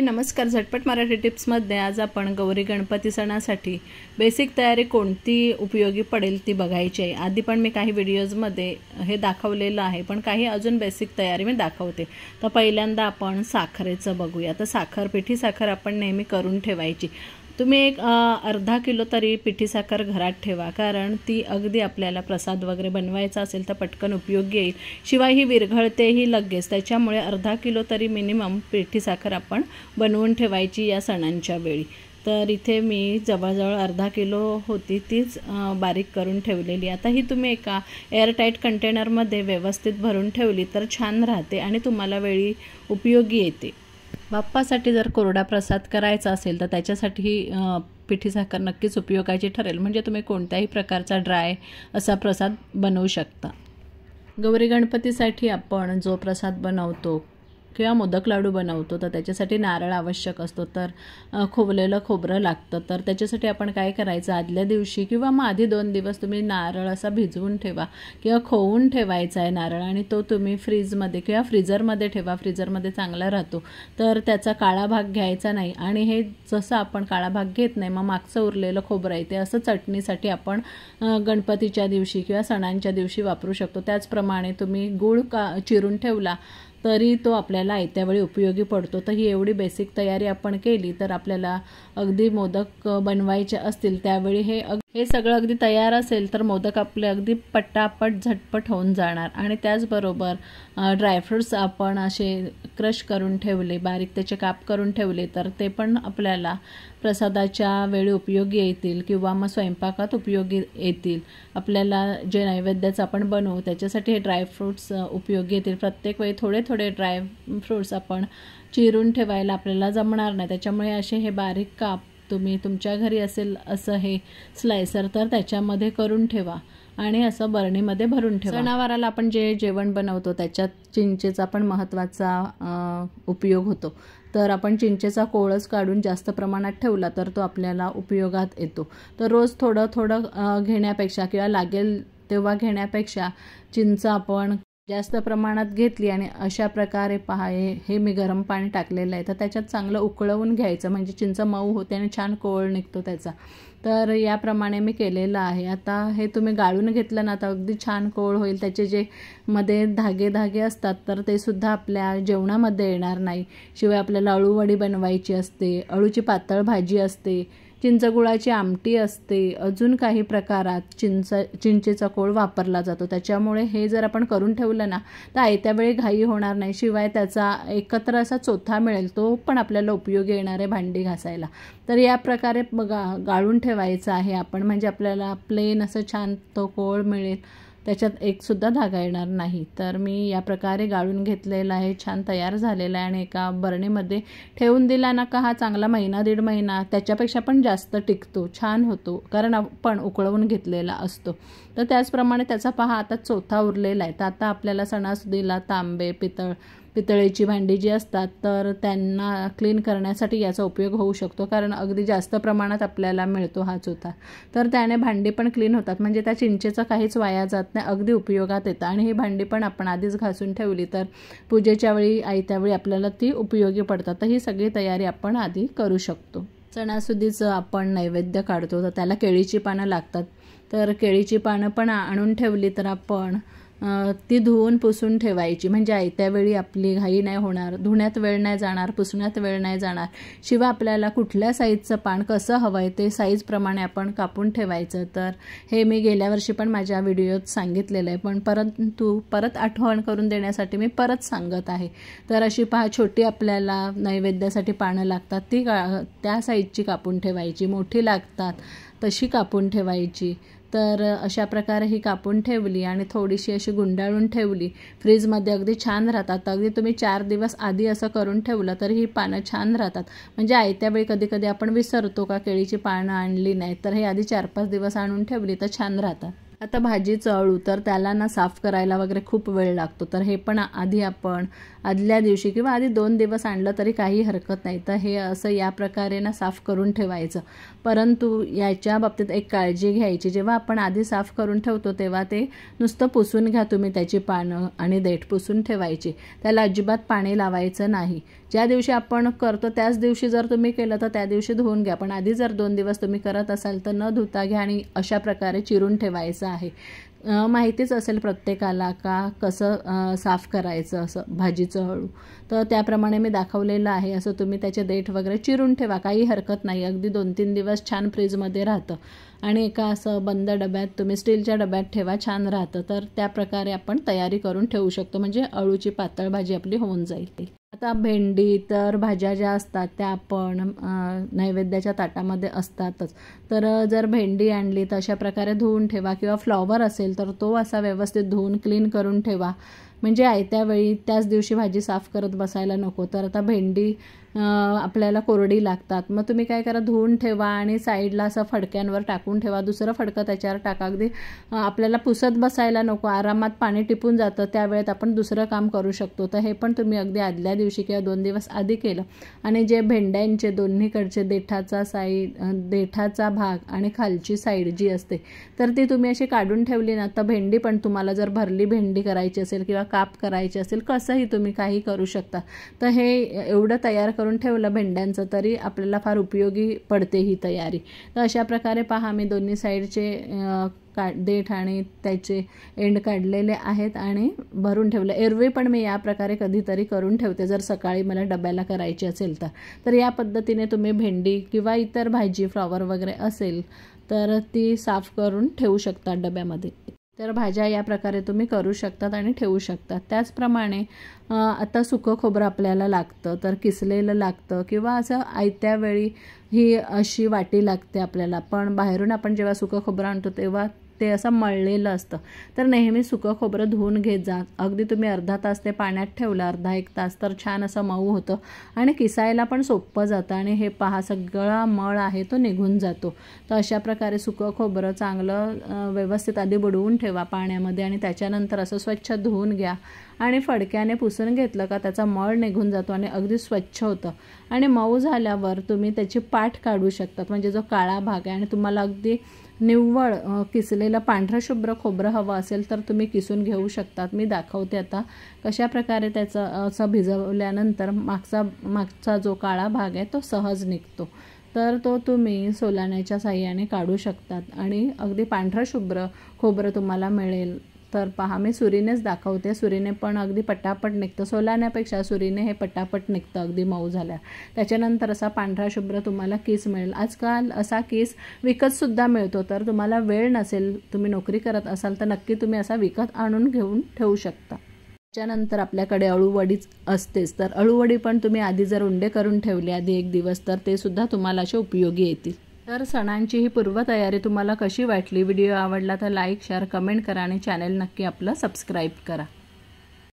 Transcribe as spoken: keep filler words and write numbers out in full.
नमस्कार. झटपट मराठी टिप्समध्ये आज आपण गौरी गणपती सणासाठी बेसिक तयारी कोणती उपयोगी पडेल ती बघायची आहे. आधी पण मी काही व्हिडिओजमध्ये हे दाखवलेलं आहे, पण काही अजून बेसिक तयारी मी दाखवते. तर पहिल्यांदा आपण साखरेचं बघूया. तर साखर, पिठी साखर आपण नेहमी करून ठेवायची. तुम्ही एक अर्धा किलो तरी पिठी साखर घरात ठेवा, कारण ती अगदी आपल्याला प्रसाद वगैरे बनवायचा असेल तर पटकन उपयोगी येईल. शिवाय ही विरघळतेही लगेच, त्याच्यामुळे अर्धा किलो तरी मिनिमम पिठी साखर आपण बनवून ठेवायची या सणांच्या वेळी. तर इथे मी जवळजवळ अर्धा किलो होती, तीच बारीक करून ठेवलेली. आता ही तुम्ही एका एअरटाईट कंटेनरमध्ये व्यवस्थित भरून ठेवली तर छान राहते आणि तुम्हाला वेळी उपयोगी येते. बाप्पासाठी जर कोरडा प्रसाद करायचा असेल तर त्याच्यासाठी ही पिठी साखर नक्कीच उपयोगाची ठरेल. म्हणजे तुम्ही कोणत्याही प्रकारचा ड्राय असा प्रसाद बनवू शकता. गौरी गणपतीसाठी आपण जो प्रसाद बनवतो किंवा मोदक लाडू बनवतो तर त्याच्यासाठी नारळ आवश्यक असतो. तर खोवलेलं खोबरं लागतं. तर त्याच्यासाठी आपण काय करायचं, आदल्या दिवशी किंवा मग आधी दोन दिवस तुम्ही नारळ असा भिजवून ठेवा किंवा खोवून ठेवायचा आहे नारळ, आणि तो तुम्ही फ्रीजमध्ये किंवा फ्रीजरमध्ये ठेवा. फ्रीजरमध्ये चांगला राहतो. तर त्याचा काळा भाग घ्यायचा नाही, आणि हे जसं आपण काळा भाग घेत नाही मग मागचं उरलेलं खोबरं आहे ते असं चटणीसाठी आपण गणपतीच्या दिवशी किंवा सणांच्या दिवशी वापरू शकतो. त्याचप्रमाणे तुम्ही गूळ का चिरून ठेवला तरी तो आपल्याला आयत्या वेळी उपयोगी पडतो. तर ही एवढी बेसिक तयारी आपण केली तर आपल्याला अगदी मोदक बनवायचे असतील त्यावेळी हे अग हे सगळं अगदी तयार असेल तर मोदक आपले अगदी पटापट झटपट होऊन जाणार. आणि त्याचबरोबर ड्रायफ्रूट्स आपण असे क्रश करून ठेवले, बारीक त्याचे काप करून ठेवले तर ते पण आपल्याला प्रसादाच्या वेळी उपयोगी येतील किंवा मग स्वयंपाकात उपयोगी येतील. आपल्याला जे नैवेद्याचं आपण बनवू त्याच्यासाठी हे ड्रायफ्रूट्स उपयोगी येतील. प्रत्येक वेळी थोडे थोडे ड्रायफ्रूट्स आपण चिरून ठेवायला आपल्याला जमणार नाही, त्याच्यामुळे असे हे बारीक काप तुम्ही तुमच्या घरी असेल असं हे स्लायसर तर त्याच्यामध्ये करून ठेवा आणि असं बरणीमध्ये भरून ठेवा. सणावाराला आपण जे जेवण बनवतो त्याच्यात चिंचेचा पण महत्त्वाचा उपयोग होतो. तर आपण चिंचेचा कोळच काढून जास्त प्रमाणात ठेवला तर तो आपल्याला उपयोगात येतो. तर रोज थोडं थोडं घेण्यापेक्षा किंवा लागेल तेव्हा घेण्यापेक्षा चिंच आपण जास्त प्रमाणात घेतली आणि अशा प्रकारे पहा, हे मी गरम पाणी टाकलेलं आहे तर त्याच्यात चांगलं उकळवून घ्यायचं, म्हणजे चिंच मऊ होते आणि छान कोळ निघतो त्याचा. तर याप्रमाणे मी केलेलं आहे. आता हे तुम्ही गाळून घेतलं ना तर अगदी छान कोळ होईल. त्याचे जे मध्ये धागे धागे असतात तर ते सुद्धा आपल्या जेवणामध्ये येणार नाही. शिवाय आपल्याला अळूवडी बनवायची असते, अळूची पातळ भाजी असते, चिंचगुळाची आमटी असते, अजून काही प्रकारात चिंच चिंचेचा कोळ वापरला जातो. त्याच्यामुळे हे जर आपण करून ठेवलं ना तर आयत्या वेळी घाई होणार नाही. शिवाय त्याचा एकत्र असा चोथा मिळेल, तो पण आपल्याला उपयोगी येणार आहे भांडी घासायला. तर या प्रकारे गा गाळून ठेवायचं आहे आपण, म्हणजे आपल्याला प्लेन असं छान तो कोळ मिळेल, त्याच्यात एकसुद्धा धागा येणार नाही. तर मी या प्रकारे गाळून घेतलेला आहे, छान तयार झालेला आहे आणि एका बरणीमध्ये ठेवून दिला ना का हा चांगला महिना दीड महिना त्याच्यापेक्षा पण जास्त टिकतो, छान होतो, कारण आपण उकळवून घेतलेला असतो. तर त्याचप्रमाणे त्याचा पहा आता चोथा उरलेला आहे. तर आता आपल्याला सणासुदीला तांबे, पितळ पितळेची भांडी जी असतात तर त्यांना क्लीन करण्यासाठी याचा उपयोग होऊ शकतो, कारण अगदी जास्त प्रमाणात आपल्याला मिळतो हा चोथा. तर त्याने भांडी पण क्लीन होतात, म्हणजे त्या चिंचेचं काहीच वाया जात नाही, अगदी उपयोगात येतं. आणि ही भांडी पण आपण आधीच घासून ठेवली तर पूजेच्या वेळी आई त्यावेळी आपल्याला ती उपयोगी पडतात. तर ही सगळी तयारी आपण आधी करू शकतो. सणासुदीचं आपण नैवेद्य काढतो तर त्याला केळीची पानं लागतात. तर केळीची पानं पण आणून ठेवली तर आपण ती धुवून पुसून ठेवायची, म्हणजे आयत्या वेळी आपली घाई नाही होणार, धुण्यात वेळ नाही जाणार, पुसण्यात वेळ नाही जाणार. शिवाय आपल्याला कुठल्या साईजचं पान कसं हवं आहे ते साईजप्रमाणे आपण कापून ठेवायचं. तर हे मी गेल्या वर्षी पण माझ्या व्हिडिओत सांगितलेलं आहे, पण परंतु परत आठवण करून देण्यासाठी मी परत सांगत आहे. तर अशी पहा, छोटी आपल्याला नैवेद्यासाठी पानं लागतात ती का त्या साईजची कापून ठेवायची, मोठी लागतात तशी कापून ठेवायची. तर अशा प्रकारे ही कापून ठेवली आणि थोडीशी अशी गुंडाळून ठेवली. फ्रीजमध्ये अगदी छान राहतात. अगदी तुम्ही चार दिवस आधी असं करून ठेवलं तर ही पानं छान राहतात. म्हणजे आयत्या वेळी कधी कधी आपण विसरतो का केळीची पानं आणली नाही, तर हे आधी चार पाच दिवस आणून ठेवली तर छान राहतात. आता भाजीचं अळू तर त्याला ना साफ करायला वगैरे खूप वेळ लागतो, तर हे पण आधी आपण आदल्या दिवशी किंवा आधी दोन दिवस आणलं तरी काही हरकत नाही. तर हे असं या प्रकारे ना साफ करून ठेवायचं. परंतु याच्या बाबतीत एक काळजी घ्यायची, जेव्हा आपण आधी साफ करून ठेवतो तेव्हा ते नुसतं पुसून घ्या तुम्ही, त्याची पानं आणि देठ पुसून ठेवायची, त्याला अजिबात पाणी लावायचं नाही. ज्या दिवशी आपण करतो त्याच दिवशी जर तुम्ही केलं तर त्या दिवशी धुवून घ्या, पण आधी जर दोन दिवस तुम्ही करत असाल तर न धुता घ्या आणि अशा प्रकारे चिरून ठेवायचं आहे. माहितीच असेल प्रत्येकाला का कसं साफ करायचं असं भाजीचं अळू, तर त्याप्रमाणे मी दाखवलेलं आहे. असं तुम्ही त्याचे देठ वगैरे चिरून ठेवा, काही हरकत नाही. अगदी दोन तीन दिवस छान फ्रीजमध्ये राहतं आणि एका असं बंद डब्यात तुम्ही स्टीलच्या डब्यात ठेवा, छान राहतं. तर त्या प्रकारे आपण तयारी करून ठेवू शकतो, म्हणजे अळूची पातळ भाजी आपली होऊन जाईल. आता भेंडी तर भाज्या ज्या असतात त्या आपण नैवेद्याच्या ताटामध्ये असतातच, तर जर भेंडी आणली तर अशा प्रकारे धुवून ठेवा, किंवा फ्लॉवर असेल तर तो असा व्यवस्थित धुवून क्लीन करून ठेवा, म्हणजे आयत्या वेळी त्याच दिवशी भाजी साफ करत बसायला नको. तर आता भेंडी आपल्याला कोरडी लागतात, मग तुम्ही काय करा, धुवून ठेवा आणि साईडला असं फडक्यांवर टाकून ठेवा, दुसरं फडकं त्याच्यावर टाका. अगदी आपल्याला पुसत बसायला नको, आरामात पाणी टिपून जातं, त्यावेळेत आपण दुसरं काम करू शकतो. तर हे पण तुम्ही अगदी आदल्या दिवशी किंवा दोन दिवस आधी केलं. आणि जे भेंड्यांचे दोन्हीकडचे देठाचा साईड देठाचा भाग आणि खालची साईड जी असते तर ती तुम्ही अशी काढून ठेवली ना, तर भेंडी पण तुम्हाला जर भरली भेंडी करायची असेल किंवा काप करायचे असेल, कसंही तुम्ही काही करू शकता. तर हे एवढं तयार करून ठेवलं भेंड्यांचं तरी आपल्याला फार उपयोगी पडते ही तयारी. तर अशा प्रकारे पहा, मी दोन्ही साईडचे का देठ आणि त्याचे एंड काढलेले आहेत आणि भरून ठेवलं. एरवी पण मी या प्रकारे कधीतरी करून ठेवते, जर सकाळी मला डब्याला करायची असेल तर. तर या पद्धतीने तुम्ही भेंडी किंवा इतर भाजी फ्लॉवर वगैरे असेल तर ती साफ करून ठेवू शकता डब्यामध्ये. तर भाज्या या प्रकारे तुम्ही करू शकतात आणि ठेवू शकतात. त्याचप्रमाणे आता सुकं खोबरं आपल्याला लागतं, तर किसलेलं लागतं किंवा असं आयत्या वेळी ही अशी वाटी लागते आपल्याला. पण बाहेरून आपण जेव्हा सुकं खोबरं आणतो तेव्हा ते असं मळलेलं असतं, तर नेहमी सुकं खोबरं धुवून घेत जा. अगदी तुम्ही अर्धा तास ते पाण्यात ठेवलं, अर्धा एक तास, तर छान असं मऊ होतं आणि किसायला पण सोपं जातं आणि हे पहा सगळा मळ आहे तो निघून जातो. तर अशा प्रकारे सुकं खोबरं चांगलं व्यवस्थित आधी बुडवून ठेवा पाण्यामध्ये आणि त्याच्यानंतर असं स्वच्छ धुवून घ्या आणि फडक्याने पुसून घेतलं का त्याचा मळ निघून जातो आणि अगदी स्वच्छ होतं. आणि मऊ झाल्यावर तुम्ही त्याची पाठ काढू शकतात, म्हणजे जो काळा भाग आहे, आणि तुम्हाला अगदी निव्वळ किसलेलं पांढरं शुभ्र खोबरं हवं असेल तर तुम्ही किसून घेऊ शकतात. मी दाखवते आता कशा प्रकारे त्याचं असं भिजवल्यानंतर मागचा मागचा जो काळा भाग आहे तो सहज निघतो. तर तो तुम्ही सोलाण्याच्या साहाय्याने काढू शकतात आणि अगदी पांढरं शुभ्र खोबरं तुम्हाला मिळेल. तर पहा, मी सुरीनेच दाखवते, सुरीने पण अगदी पटापट निघतं, सोलाण्यापेक्षा सुरीने हे पटापट निघतं अगदी मऊ झाल्या. त्याच्यानंतर असा पांढरा शुभ्र तुम्हाला किस मिळेल. आजकाल असा किस विकतसुद्धा मिळतो, तर तुम्हाला वेळ नसेल, तुम्ही नोकरी करत असाल तर नक्की तुम्ही असा विकत आणून घेऊन ठेवू शकता. त्याच्यानंतर आपल्याकडे अळूवडीच असतेच, तर अळूवडी पण तुम्ही आधी जर उंडे करून ठेवले आधी एक दिवस तर ते सुद्धा तुम्हाला असे उपयोगी येतील. तर सणांची ही पूर्वतयारी तुम्हाला कशी वाटली? व्हिडिओ आवडला तर लाईक शेअर कमेंट करा आणि चॅनल नक्की आपलं सबस्क्राईब करा.